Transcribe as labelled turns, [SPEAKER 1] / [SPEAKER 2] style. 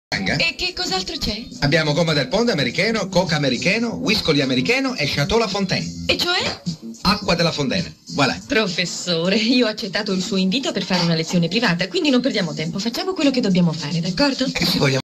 [SPEAKER 1] E che cos'altro c'è?
[SPEAKER 2] Abbiamo gomma del ponte americano, coca americano, whisky americano e Chateau La Fontaine.
[SPEAKER 1] E cioè?
[SPEAKER 2] Acqua della Fontaine. Voilà.
[SPEAKER 1] Professore, io ho accettato il suo invito per fare una lezione privata, quindi non perdiamo tempo, facciamo quello che dobbiamo fare, d'accordo?
[SPEAKER 2] E se vogliamo